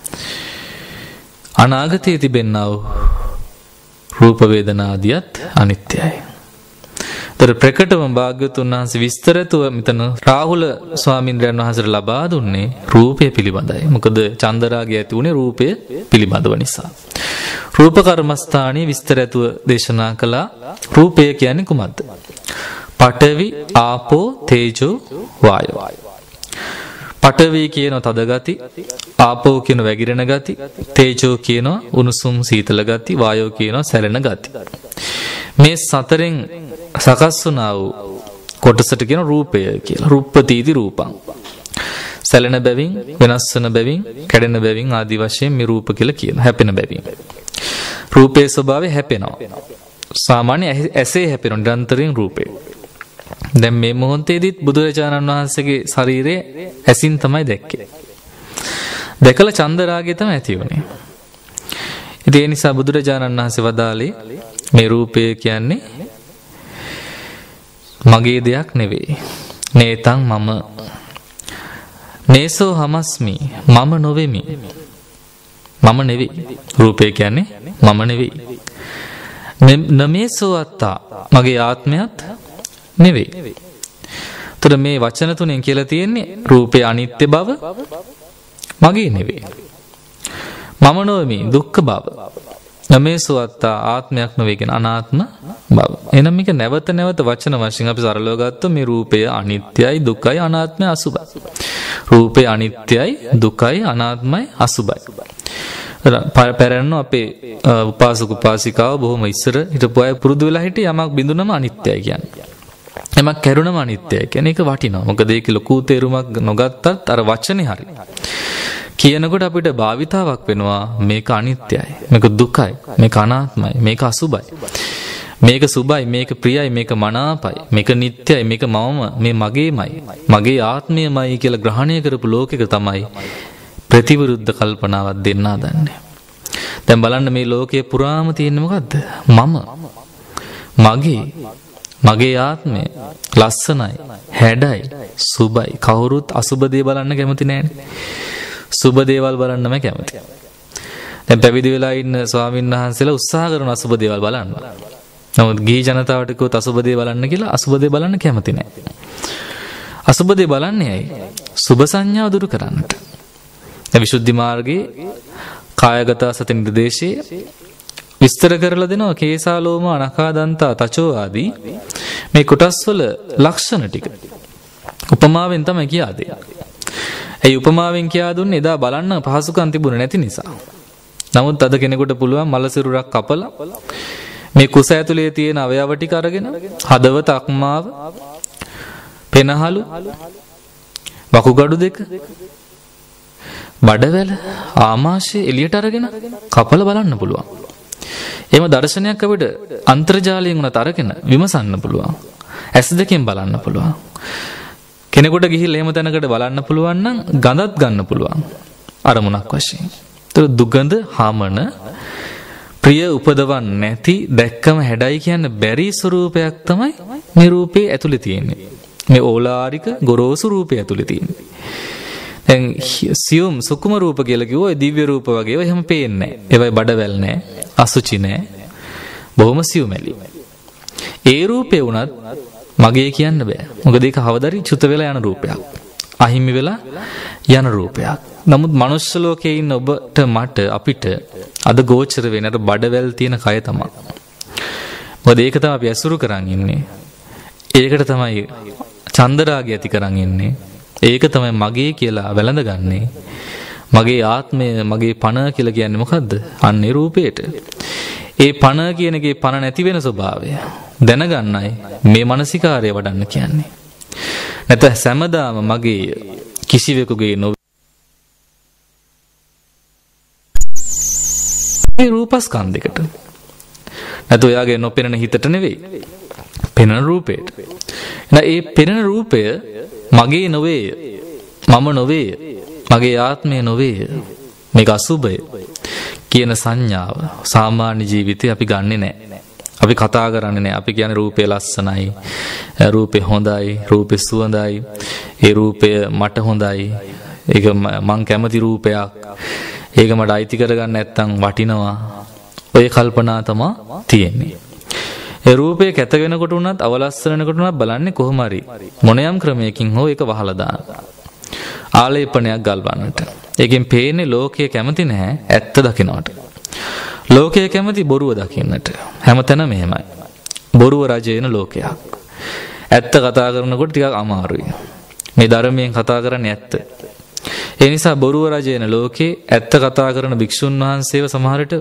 අනාගතයේ තිබෙනා වූ රූප වේදනා ආදියත් අනිත්‍යයි. තර ප්‍රකටවම භාග්‍යවතුන් වහන්සේ විස්තරතුව මෙතන රාහුල ස්වාමීන්ද්‍රයන් වහන්සේට ලබා දුන්නේ රූපය පිළිබඳයි. මොකද චන්දරාගය ඇති උනේ රූපය පිළිබඳව නිසා. රූප කර්මස්ථානයේ විස්තරතුව දේශනා කළා. රූපය කියන්නේ කුමක්ද? පඨවි, ආපෝ, තේජෝ, වායෝ. පඨවි කියන තද ගති, ආපෝ කියන වැగిරෙන ගති, තේජෝ කියන උණුසුම් සීතල ගති, වායෝ කියන සැලෙන ගති. මේ සතරෙන් සකස් වුණා වූ කොටසට කියන රූපය කියලා. රූපපතිති රූපං. සැලෙන බැවින්, වෙනස් වෙන බැවින්, කැඩෙන බැවින් ආදි වශයෙන් මේ රූප කියලා කියන. හැපෙන බැවින්. රූපේ ස්වභාවය හැපෙනවා. සාමාන්‍ය ඇසේ හැපෙන නිරන්තරයෙන් රූපේ. දැන් මේ මොහොතේදීත් බුදුරජාණන් වහන්සේගේ ශරීරය ඇසින් තමයි දැක්කේ. දැකලා චන්දරාගය තමයි ඇති වුනේ. ඉතින් ඒ නිසා බුදුරජාණන් වහන්සේ වදාළේ මේ රූපය කියන්නේ මගේ දෙයක් නෙවෙයි. නේතං මම නේසෝ හමස්මි. මම නොවෙමි. මම නෙවෙයි. රූපය කියන්නේ මම නෙවෙයි. නමේසෝ අත්තා. මගේ ආත්මයත් නෙවෙයි. ତර මේ වචන තුනෙන් කියලා තියෙන්නේ රූපේ අනිත්‍ය බව මගේ නෙවෙයි. මම නොවෙමි දුක්ඛ බව. නමේසෝ අත්තා ආත්මයක් නොවේ කියන අනාත්ම බව. එහෙනම් මේක නැවත නැවත වචන වශයෙන් අපි සරලව ගත්තොත් මේ රූපය අනිත්‍යයි, දුකයි, අනාත්මයි, අසුභයි. රූපය අනිත්‍යයි, දුකයි, අනාත්මයි, අසුභයි. පැරණු අපේ උපාසක උපාසිකාව බොහොම ඉස්සර හිටපු අය පුරුදු වෙලා හිටිය යමක් බිඳුනම අනිත්‍යයි කියන්නේ. එමක් කැඩුනම අනිත්‍යයි කියන්නේ. ඒක වටිනවා. මොකද ඒක ලොකු තේරුමක් නොගත්තත් අර වචනේ හරි. කියනකොට අපිට භාවිතාවක් වෙනවා මේක අනිත්‍යයි, මේක දුකයි, මේක අනාත්මයි, මේක අසුභයි. මේක සුභයි, මේක ප්‍රියයි, මේක මනාපයි, මේක නිට්ටයයි, මේක මමම, මේ මගේමයි, මගේ ආත්මයමයි කියලා ග්‍රහණය කරපු ලෝකෙක තමයි ප්‍රතිවිරුද්ධ කල්පනාවක් දෙන්න හදන්නේ. දැන් බලන්න මේ ලෝකයේ පුරාම තියෙන්නේ මොකද්ද? මම. මගේ ආත්මය ලස්සනයි, හැඩයි, සුබයි. කවුරුත් අසුබ දේ බලන්න කැමති නෑනේ. සුබ දේවල් බලන්නම කැමති. දැන් පැවිදි වෙලා ඉන්න ස්වාමීන් වහන්සේලා උත්සාහ කරන අසුබ දේවල් බලන්න. නමුත් ගිහි ජනතාවට කිව්වොත් අසුබ දේ බලන්න කියලා අසුබ දේ බලන්න කැමති නෑ. අසුබ දේ බලන්නේ ඇයි? සුබ සංඥාව දුරු කරන්නට. දැන් විසුද්ධි මාර්ගයේ කායගත සති නිර්දේශයේ විස්තර කරලා දෙනවා කේසාලෝම අනකාදන්තා තචෝ ආදී මේ කොටස් වල ලක්ෂණ ටික උපමාවෙන් තමයි කියා දෙන්නේ. ඒ උපමාවෙන් කියා දුන්නේ එදා බලන්න පහසුකම් තිබුණ නැති නිසා. නමුත් අද කෙනෙකුට පුළුවන් මල සිරුරක් කපලා මේ කුස ඇතුලේ තියෙන අවයව ටික අරගෙන හදවත, අක්මාව, පෙනහලු, වකුගඩු දෙක, බඩවැල, ආමාශය එළියට අරගෙන කපලා බලන්න පුළුවන්. එහෙම දර්ශනයක් අපිට අන්තර්ජාලයෙන් උනත් අරගෙන විමසන්න පුළුවන්. ඇස් දෙකෙන් බලන්න පුළුවන්. කෙනෙකුට ගිහිල්ලා එහෙම තැනකට බලන්න පුළුවන් නම් ගඳත් ගන්න පුළුවන්. අරමුණක් වශයෙන්. ඒතර දුගඳ, හමන, ප්‍රිය උපදවන්නේ නැති, දැක්කම හැඩයි කියන්න බැරි ස්වරූපයක් තමයි මේ රූපේ ඇතුලේ තියෙන්නේ. මේ ඕලාරික ගොරෝසු රූපේ ඇතුලේ තියෙන්නේ. දැන් සියුම් සුකුම රූප කියලා කිව්වොත් දිව්‍ය රූප වගේ ඒවා එහෙම පේන්නේ නැහැ. ඒවයි බඩවැල් නැහැ, අසුචි නැහැ. බොහොම සියුමැලි. ඒ රූපේ වුණත් මගේ කියන්න බෑ. මොකද ඒක හවදරි චුත වෙලා යන රූපයක්. අහිමි වෙලා යන රූපයක්. නමුත් මනුෂ්‍ය ලෝකයේ ඉන්න ඔබට මට අපිට අද ගෝචර වෙන අර බඩවැල් තියෙන කය තමයි. මොකද ඒක තමයි අපි ඇසුරු කරන් ඉන්නේ. ඒකට තමයි චන්දරාගය ඇති කරන් ඉන්නේ. ඒක තමයි මගේ කියලා වැළඳගන්නේ. මගේ ආත්මය, මගේ පණ කියලා කියන්නේ මොකද්ද? අන්නේ රූපේට. ඒ පණ කියන එකේ පණ නැති වෙන ස්වභාවය දැනගන්නයි මේ මානසිකාරය වඩන්න කියන්නේ. නැත්නම් සෑමදාම මගේ කිසිවෙකුගේ මේ රූපස්කන්ධයකට. නැත්නම් ඔයාගේ නොපෙනෙන හිතට නෙවෙයි. පෙනෙන රූපේට. ඒ පෙනෙන රූපය මගේ නොවේ, මම නොවේ, මගේ ආත්මය නොවේ, මේක අසුබය කියන සංඥාව සාමාන්‍ය ජීවිතේ අපි ගන්නෙ නැහැ. අපි කතා කරන්නේ නැහැ. අපි කියන්නේ රූපය ලස්සනයි, රූපය හොඳයි, රූපය සුවඳයි, ඒ රූපය මට හොඳයි, ඒක මං කැමති රූපයක්, ඒක මට අයිති කරගන්න නැත්තම් වටිනවා. ඔය කල්පනා තමයි තියෙන්නේ. ඒ රූපේ කැත වෙනකොට උනත් අවලස්සන වෙනකොට උනත් බලන්නේ කොහොම හරි මොනියම් ක්‍රමයකින් හෝ ඒක වහලා දාන්න. ආලේපනයක් ගල්වන්නට. ඒකෙන් පේන්නේ ලෝකයේ කැමති නැහැ ඇත්ත දකින්නට. ලෝකයේ කැමති බොරුව දකින්නට. හැමතැනම මෙහෙමයි. බොරුව රජේන ලෝකයක්. ඇත්ත කතා කරනකොට ටිකක් අමාරුයි. මේ ධර්මයෙන් කතා කරන්නේ ඇත්ත. ඒ නිසා බොරුව රජේන ලෝකේ ඇත්ත කතා කරන භික්ෂුන් වහන්සේව සමහර විට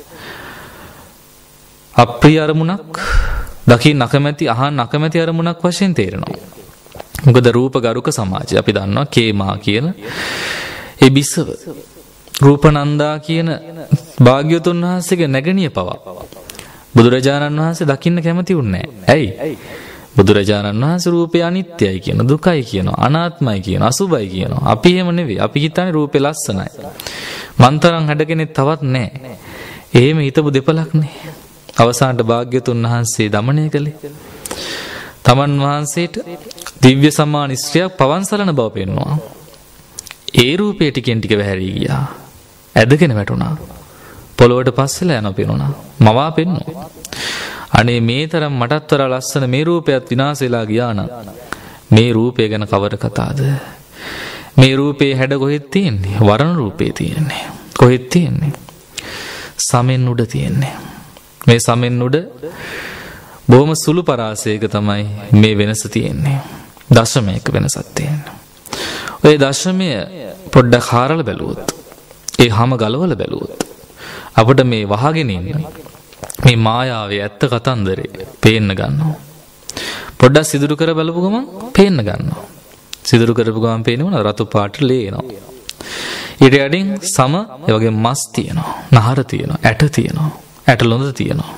අප්‍රිය අරමුණක් දකින්න අකමැති, අහන්න අකමැති අරමුණක් වශයෙන් තේරෙනවා. මොකද රූප ගරුක සමාජය අපි දන්නවා කේමා කියන ඒ බිස්සව රූපනන්දා කියන භාග්‍යවතුන් වහන්සේගේ නැගණිය පවා බුදුරජාණන් වහන්සේ දකින්න කැමති වුණේ නැහැ. ඇයි? බුදුරජාණන් වහන්සේ රූපය අනිත්‍යයි කියන, දුකයි කියන, අනාත්මයි කියන, අසුභයි කියන. අපි එහෙම නෙවෙයි. අපි හිතන්නේ රූපේ ලස්සනයි. මන්තරම් හැඩකෙනෙක් තවත් නැහැ. එහෙම හිතපු දෙපලක් නේ. අවසානට භාග්‍යවතුන් වහන්සේ දමනය කළේ. තමන් වහන්සේට දිව්‍ය සමාන ස්ත්‍රියක් පවන්සලන බව පෙන්වනවා. ඒ රූපේ ටිකෙන් ටික වැහැරී ගියා. ඇදගෙන වැටුණා. පොළොවට පස්සෙලා යන පෙනුණා. මවා පෙන්වනවා. අනේ මේ තරම් මටත් වඩා ලස්සන මේ රූපයත් විනාශ වෙලා ගියා නම් මේ රූපය ගැන කවර කතාවද? මේ රූපේ හැඩ කොහෙද තියෙන්නේ? වරණ රූපේ තියෙන්නේ. කොහෙද තියෙන්නේ? සමෙන් උඩ තියෙන්නේ. මේ සමෙන් උඩ බොහොම සුළු පරාසයක තමයි මේ වෙනස තියෙන්නේ. දශමයක වෙනසක් තියෙනවා. ඔය දශමය පොඩ්ඩක් හාරලා බැලුවොත්, ඒ හැම ගලවලා බැලුවොත් අපිට මේ වහගෙන ඉන්න මේ මායාවේ ඇත්ත කතන්දරේ පේන්න ගන්නවා. පොඩ්ඩක් සිදුරු කර බලපු ගමන් පේන්න ගන්නවා. සිදුරු කරපු ගමන් පේන්නේ මොනවද? රතු පාට ලේ එනවා. ඊට යටින් සම ඒ වගේ මස් තියෙනවා, නහර තියෙනවා, ඇට තියෙනවා, ඇට ලොඳ තියෙනවා.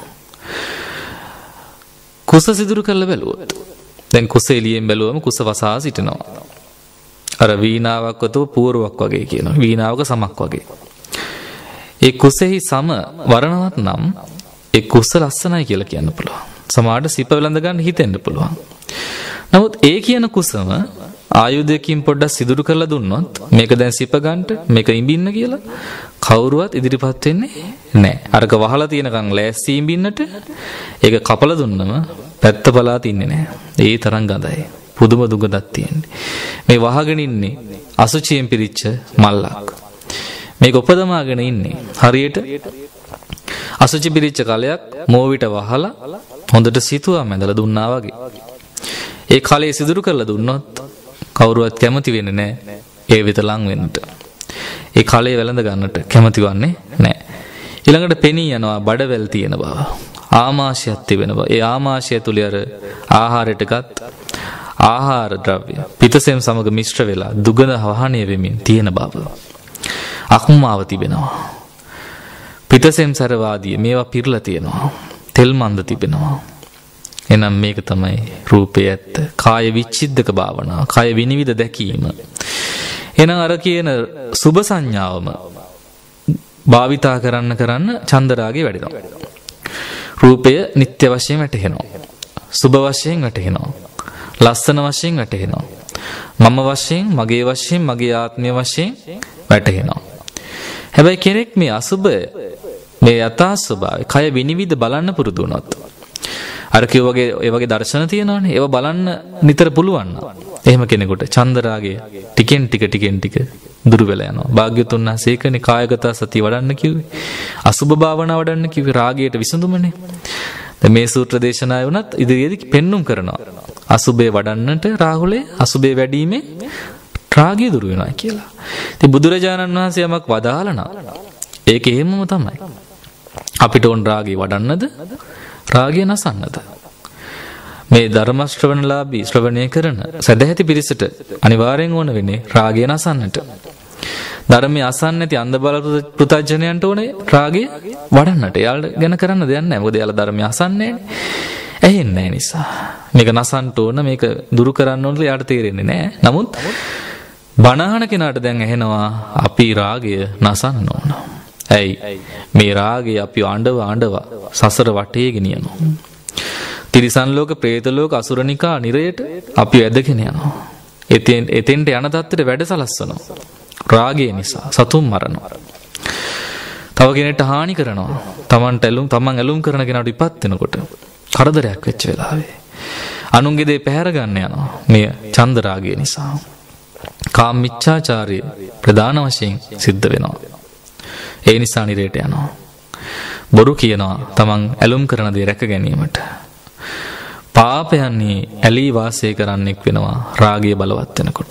කුස සිදුරු කරලා බැලුවොත් දැන් කුස එළියෙන් බැලුවම කුස වසා සිටිනවා. අර වීණාවක් වතු පූර්වක් වගේ කියනවා. වීණාවක සමක් වගේ. ඒ කුසෙහි සම වරණවත් නම් ඒ කුස ලස්සනයි කියලා කියන්න පුළුවන්. සමහරට සිප වෙලඳ ගන්න හිතෙන්න පුළුවන්. නමුත් ඒ කියන කුසම ආයුධයකින් පොඩ්ඩක් සිදුරු කරලා දුන්නොත් මේක දැන් සිප ගන්නට මේක ඉඹින්න කියලා කවුරුවත් ඉදිරිපත් වෙන්නේ නැහැ. අරක වහලා තියෙනකන් ලෑස්ති ඉඹින්නට ඒක කපලා දුන්නම පැත්ත බලා තින්නේ නැහැ. ඒ තරම් ගඳයි. පුදුම දුගඳක් තියෙන්නේ. මේ වහගෙන ඉන්නේ අසුචියෙන් පිරිච්ච මල්ලක්. මේක උපදමාගෙන ඉන්නේ හරියට අසුචි පිරිච්ච කලයක් මෝවිට වහලා හොඳට සිතුවා මැදලා දුන්නා වගේ. ඒ කලේ සිදුරු කරලා දුන්නොත් කවුරුවත් කැමති වෙන්නේ නැහැ ඒ වෙත ලං වෙන්නට. ඒ කලේ වැළඳ ගන්නට කැමති වන්නේ නැහැ. ඊළඟට පෙනී යනවා බඩවැල් තියෙන බව. ආමාශයක් තිබෙන බව. ඒ ආමාශය තුල අර ආහාරයටගත් ආහාර ද්‍රව්‍ය පිතසෙම් සමග මිශ්‍ර වෙලා දුගඳ වහණය වෙමින් තියෙන බව. අකුමාව තිබෙනවා. පිතසෙම් සරවාදී මේවා පිරලා තියෙනවා. තෙල් මන්ද තිබෙනවා. එනම් මේක තමයි රූපේ ඇත්ත. කාය විච්ඡිද්දක භාවනාව. කාය විනිවිද දැකීම. එහෙනම් අර කියන සුභ සංඥාවම භාවිතා කරන්න චන්දරාගේ වැඩෙනවා. රූපය නිත්‍ය වශයෙන් වැටහෙනවා. සුභ වශයෙන් වැටහෙනවා. ලස්සන වශයෙන් වැටහෙනවා. මම වශයෙන්, මගේ වශයෙන්, මගේ ආත්මය වශයෙන් වැටහෙනවා. හැබැයි කෙනෙක් මේ අසුභය, මේ යථා ස්වභාවය, කය විනිවිද බලන්න පුරුදු වුණොත් අර ඒ වගේ දර්ශන තියෙනවානේ. ඒව බලන්න නිතර පුළුවන් නම් එහෙම කෙනෙකුට චන්දරාගේ ටිකෙන් ටික දුරු වෙලා යනවා. භාග්‍යවතුන් වහන්සේ ඒකනේ කායගත සතිය වඩන්න කිව්වේ. අසුභ භාවනාව වඩන්න කිව්වේ රාගයට විසඳුමනේ. දැන් මේ සූත්‍ර දේශනාවේ වුණත් ඉදිරියේදී පෙන්눔 කරනවා. අසුභේ වඩන්නට රාහුලේ අසුභේ වැඩිීමේ රාගය දුරු වෙනවා කියලා. ඉතින් බුදුරජාණන් වහන්සේ යමක් වදාළා නම් ඒක එහෙමම තමයි. අපිට ඕන රාගය වඩන්නද රාගය නසන්නද? මේ ධර්ම ශ්‍රවණලාභී ශ්‍රවණය කරන සදැහැති පිරිසට අනිවාර්යෙන් ඕන වෙන්නේ රාගය නසන්නට. ධර්මයේ අසන්න නැති අන්ධ බල පෘථජනයන්ට ඕනේ රාගය වඩන්නට. එයාලා ගැන කරන්න දෙයක් නැහැ. මොකද එයාලා ධර්මය අසන්නේ නැහැ. ඇහෙන්නේ නැහැ නිසා. මේක නසන්න ඕන, මේක දුරු කරන්න ඕන කියලා එයාට තේරෙන්නේ නැහැ. නමුත් බණහන කෙනාට දැන් ඇහෙනවා අපි රාගය නසන්න ඕන. ඇයි? මේ රාගය අපි ආඬව සසර වටේ ගෙනියනවා. තිරිසන් ලෝක, പ്രേත ලෝක, අසුරනිකා නිරයට අපි ඇදගෙන යනවා. එතෙන්ට යන තත්ත්වයට වැඩ සලස්වනවා. රාගය නිසා සතුන් මරනවා. තව කෙනෙක්ට හානි කරනවා. තමන් ඇලුම් කරන කෙනාට ඉපත් වෙනකොට කරදරයක් වෙච්ච වෙලාවේ අනුන්ගේ දේ පැහැර ගන්න යනවා. මේ ඡන්ද රාගය නිසා. කාම මිච්ඡාචාරය ප්‍රධාන වශයෙන් සිද්ධ වෙනවා. ඒ නිසා නිරයට යනවා. බොරු කියනවා තමන් ඇලුම් කරන දේ රැක ගැනීමට. පාපයන්හි ඇලී වාසය කරන්නෙක් වෙනවා රාගය බලවත් වෙනකොට.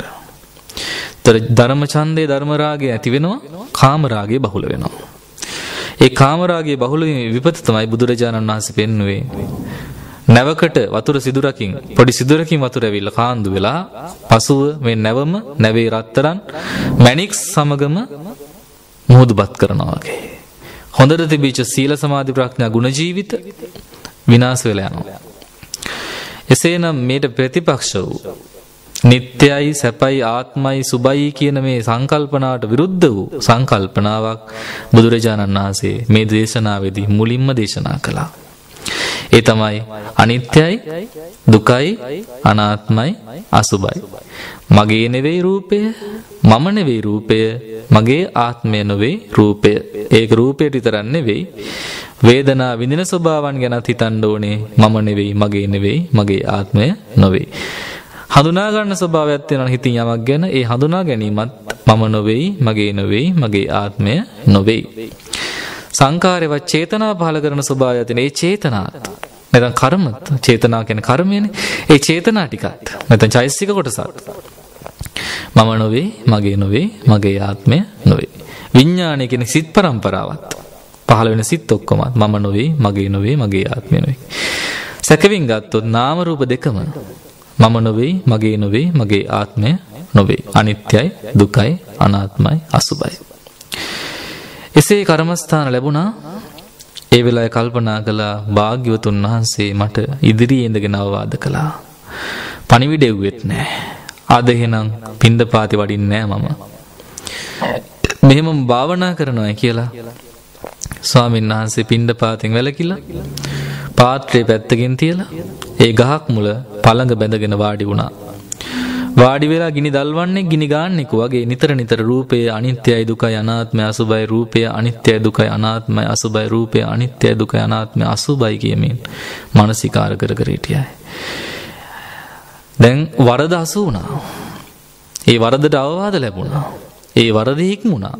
ධර්ම ඡන්දේ ධර්ම රාගය ඇති වෙනවා, කාම රාගය බහුල වෙනවා. ඒ කාම රාගයේ බහුල වීම විපත තමයි බුදුරජාණන් වහන්සේ පෙන්වුවේ. නැවකට වතුර සිදුරකින් පොඩි සිදුරකින් වතුර ඇවිල්ලා කාන්දු වෙලා පසුව මේ නැවම නැවේ රත්තරන් මැණික් සමගම මුහුදුපත් කරනවා වගේ. හොඳට තිබිච්ච සීල සමාධි ප්‍රඥා ගුණ ජීවිත විනාශ වෙලා යනවා. එසේනම් මේට ප්‍රතිපක්ෂ වූ නිට්ටයයි, සැපයි, ආත්මයි, සුබයි කියන මේ සංකල්පනාවට විරුද්ධ වූ සංකල්පනාවක් බුදුරජාණන් වහන්සේ මේ දේශනාවේදී මුලින්ම දේශනා කළා. ඒ තමයි අනිත්‍යයි, දුකයි, අනාත්මයි, අසුබයි. මගේ නෙවෙයි රූපය, මම නෙවෙයි රූපය, මගේ ආත්මය නෙවෙයි රූපය. ඒක රූපයට විතරක් නෙවෙයි, වේදනා විඳින ස්වභාවයන් ගැනත් හිතන්න ඕනේ. මම නෙවෙයි, මගේ නෙවෙයි, මගේ ආත්මය නෙවෙයි. හඳුනා ගන්න ස්වභාවයක් තියෙනවා හිතින් යමක් ගැන. ඒ හඳුනා ගැනීමත් මම නෙවෙයි, මගේ නෙවෙයි, මගේ ආත්මය නෙවෙයි. සංකාරයවත් චේතනා පහල කරන ස්වභාවය තියෙන. ඒ චේතනාත් නැත්නම් කර්මත්, චේතනා කියන්නේ කර්මයනේ. ඒ චේතනා ටිකත් නැත්නම් චෛතසික කොටසත් මම නෙවෙයි, මගේ නෙවෙයි, මගේ ආත්මය නෙවෙයි. විඥානය කියන්නේ සිත් පරම්පරාවත්. පහළ වෙන සිත් ඔක්කොම මම නෙවෙයි, මගේ නෙවෙයි, මගේ ආත්මය නෙවෙයි. සැකවින් ගත්තොත් නාම රූප දෙකම මම නෙවෙයි, මගේ නෙවෙයි, මගේ ආත්මය නෙවෙයි. අනිත්‍යයි, දුකයි, අනාත්මයි, අසුබයි. එසේ කර්මස්ථාන ලැබුණා. ඒ වෙලාවේ කල්පනා කළා භාග්‍යවතුන් වහන්සේ මට ඉදිරියේ ඉඳගෙන අවවාද කළා. පණිවිඩ එව්වෙත් නෑ. අද එහෙනම් පින්දපාතේ වඩින්නේ නෑ මම. මෙහෙම භාවනා කරනවා කියලා ස්වාමීන් වහන්සේ පිණ්ඩපාතෙන් වැළකීලා පාත්‍රය පැත්තකින් තියලා ඒ ගහක් මුල පළඟ බැඳගෙන වාඩි වුණා. වාඩි වෙලා ගිනි දල්වන්නේ ගිනි ගන්නෙක වගේ නිතර රූපය අනිත්‍යයි දුකයි අනාත්මයි අසුභයි රූපය අනිත්‍යයි දුකයි අනාත්මයි අසුභයි රූපය අනිත්‍යයි දුකයි අනාත්මයි අසුභයි කියමින් මානසිකාර කර හිටියයි. දැන් වරද අසු වුණා. ඒ වරදට අවවාද ලැබුණා. ඒ වරද හික්මුණා.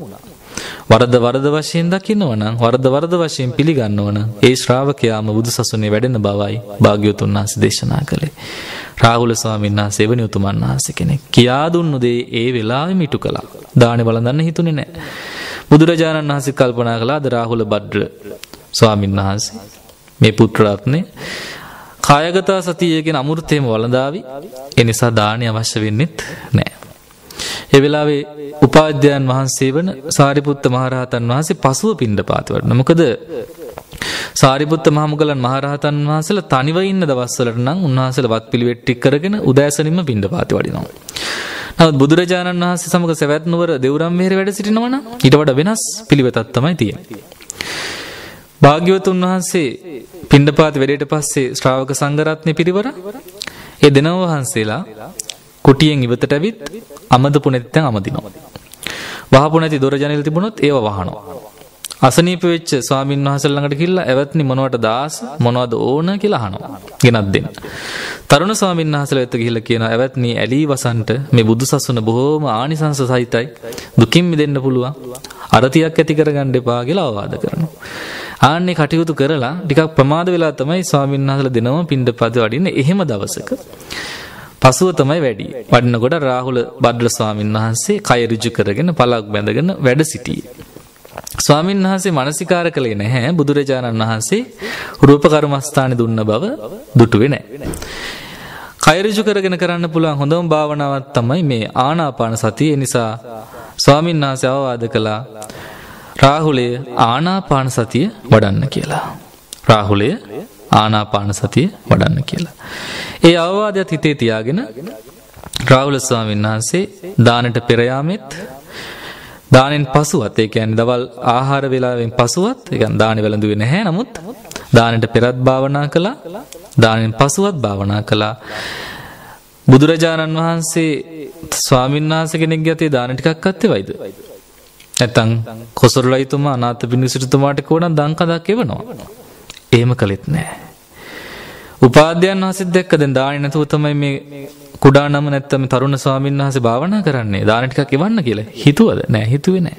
වරද වශයෙන් දකින්නවනම් වරද වශයෙන් පිළිගන්නවනම් ඒ ශ්‍රාවකයාම බුදුසසුනේ වැඩෙන බවයි භාග්‍යවතුන් වහන්සේ දේශනා කළේ. රාහුල ස්වාමීන් වහන්සේ වෙන උතුමන් වහන්සේ කෙනෙක් කියා දුන්නු දේ ඒ වෙලාවෙම ඉටු කළා. දානේ බලඳන්න හිතුනේ නැහැ. බුදුරජාණන් වහන්සේ කල්පනා කළා ද රාහුල භද්‍ර ස්වාමීන් වහන්සේ මේ පුත්‍ර රත්නේ කායගත සතිය කියන අමෘතේම වළඳාවි. ඒ නිසා දානේ අවශ්‍ය වෙන්නේත් නැහැ. ඒ වෙලාවේ උපාධ්‍යයන් වහන්සේ වන සාරිපුත්ත මහරහතන් වහන්සේ පසුව පිණ්ඩපාත වඩන. මොකද සාරිපුත්ත මහමුගලන් මහරහතන් වහන්සේලා තනිව ඉන්න දවස්වලට නම් උන්වහන්සේලා වත් පිළිවෙත් ටික කරගෙන උදෑසනින්ම පිණ්ඩපාත වඩිනවා. නමුත් බුදුරජාණන් වහන්සේ සමග සවැත් නුවර දෙව්රම් මෙහෙර වැඩ සිටිනවා නම් ඊට වඩා වෙනස් පිළිවෙතක් තමයි තියෙන්නේ. භාග්‍යවතුන් වහන්සේ පිණ්ඩපාත වැඩේට පස්සේ ශ්‍රාවක සංඝරත්නය පිරිවර ඒ දෙනම වහන්සේලා කුටියෙන් ඉවතට ඇවිත් අමදපු නැත්නම් අමදිනවා. වහපු නැති දොර ජනෙල් තිබුණොත් ඒව වහනවා. අසනීප වෙච්ච ස්වාමීන් වහන්සේලා ළඟට ගිහිල්ලා එවත්නි මොනවට දාස මොනවද ඕන කියලා අහනවා. ගෙනත් දෙන්න. තරුණ ස්වාමීන් වහන්සේලා වෙත ගිහිල්ලා කියනවා එවත්නි ඇලී වසන්ට මේ බුදුසසුන බොහෝම ආනිසංස සහිතයි. දුකින් මිදෙන්න පුළුවන්. අරතියක් ඇති කරගන්න එපා කියලා අවවාද කරනවා. ආන්නේ කටයුතු කරලා ටිකක් ප්‍රමාද වෙලා තමයි ස්වාමීන් වහන්සේලා දෙනම පිණ්ඩපාත වඩින්නේ. එහෙම දවසක පසුව තමයි වැඩි. වඩනකොට රාහුල භද්‍ර ස්වාමීන් වහන්සේ කය ඍජු කරගෙන පළක් බැඳගෙන වැඩ සිටියේ. ස්වාමීන් වහන්සේ මානසිකාර කළේ නැහැ. බුදුරජාණන් වහන්සේ රූප කර්මස්ථානේ දුන්න බව දුටුවේ නැහැ. කය ඍජු කරගෙන කරන්න පුළුවන් හොඳම භාවනාවක් තමයි මේ ආනාපාන සතිය. ඒ නිසා ස්වාමීන් වහන්සේ අවවාද කළා රාහුලය ආනාපාන සතිය වඩන්න කියලා. රාහුලය ආනාපාන සතිය වඩන්න කියලා. ඒ අවවාදයත් හිතේ තියාගෙන රාහුල ස්වාමීන් වහන්සේ දානට පෙර යාමෙත් දානෙන් පසුවත් ඒ කියන්නේ දවල් ආහාර වේලාවෙන් පසුවත් ඒ කියන්නේ දානෙ වැළඳුවේ නැහැ. නමුත් දානෙට පෙරත් භාවනා කළා. දානෙන් පසුවත් භාවනා කළා. බුදුරජාණන් වහන්සේ ස්වාමීන් වහන්සේ කෙනෙක්ගේ අතේ දාන ටිකක් අත්තේවයිද? නැත්තම් කොසොරලයිතුමා අනාථපිණ්ඩිකතුමාට කෝණම් දන් කඳක් එවනවා. එහෙම කළෙත් නැහැ. උපාධ්‍යයන් වහන්සේත් දැක්ක දැන් දාන්නේ නැතුව තමයි මේ කුඩා නම නැත්තම් තරුණ ස්වාමීන් වහන්සේ භාවනා කරන්නේ. දාන ටිකක් එවන්න කියලා හිතුවද? නැහැ, හිතුවේ නැහැ.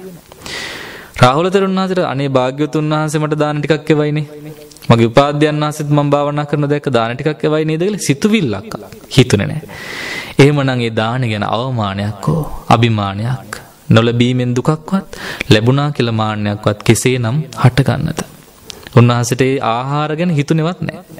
රාහුල තරුණ වහන්සේට අනේ භාග්‍යවතුන් වහන්සේ මට දාන ටිකක් එවයිනේ. මගේ උපාධ්‍යයන් වහන්සේත් මම භාවනා කරන දැක්ක දාන ටිකක් එවයි නේද කියලා සිතුවිල්ලක් හිතුනේ නැහැ. එහෙමනම් ඒ දාන ගැන අවමානයක් හෝ අභිමානයක් නොලැබීමෙන් දුකක්වත් ලැබුණා කියලා මාන්නයක්වත් කෙසේනම් හට ගන්නද? උන්වහන්සේට ඒ ආහාර ගැන හිතුනේවත් නැහැ.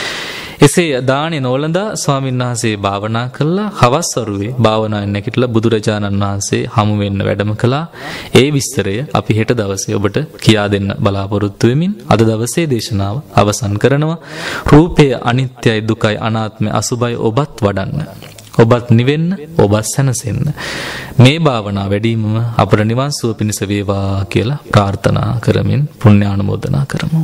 එසේ දානේ නොලඳා ස්වාමීන් වහන්සේ භාවනා කළා. හවස් වරුවේ භාවනාවෙන් නැගිටලා බුදුරජාණන් වහන්සේ හමු වෙන්න වැඩම කළා. ඒ විස්තරය අපි හෙට දවසේ ඔබට කියා දෙන්න බලාපොරොත්තු වෙමින් අද දවසේ දේශනාව අවසන් කරනවා. රූපය අනිත්‍යයි දුකයි අනාත්මයි අසුභයි ඔබත් වඩන්න. ඔබත් නිවෙන්න, ඔබත් සැනසෙන්න. මේ භාවනා වැඩිමම අපට නිවන් සුව පිණිස වේවා කියලා ප්‍රාර්ථනා කරමින් පුණ්‍යානුමෝදනා කරමු.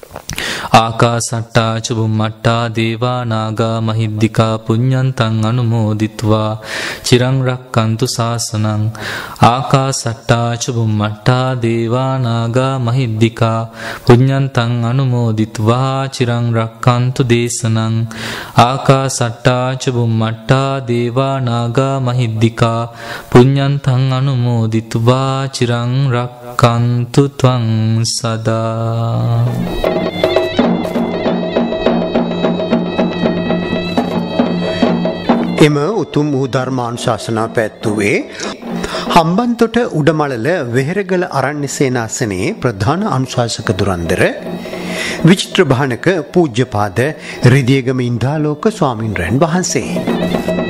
ආකාසට්ටා චුම්මට්ටා දේවා නාග මහිද්దికා පුඤ්ඤන්තං අනුමෝදිත්වා චිරං රක්칸තු ශාසනං. ආකාසට්ටා චුම්මට්ටා දේවා නාග මහිද්దికා පුඤ්ඤන්තං අනුමෝදිත්වා චිරං රක්칸තු දේශනං. ආකාසට්ටා චුම්මට්ටා දේවා නාග මහිද්దికා පුඤ්ඤන්තං අනුමෝදිත්වා චිරං රක්칸තු ත්වං සදා. එම උතුම් වූ ධර්මානුශාසනා පැවැත්වුවේ හම්බන්තොට උඩමළල වෙහෙරගල අරණ්‍ය සේනාසනයේ ප්‍රධාන අනුශාසක දුරන්දර විචිත්‍ර භානක පූජ්‍යපාද රිදියගම ඉන්දාලෝක ස්වාමින්වහන්සේ.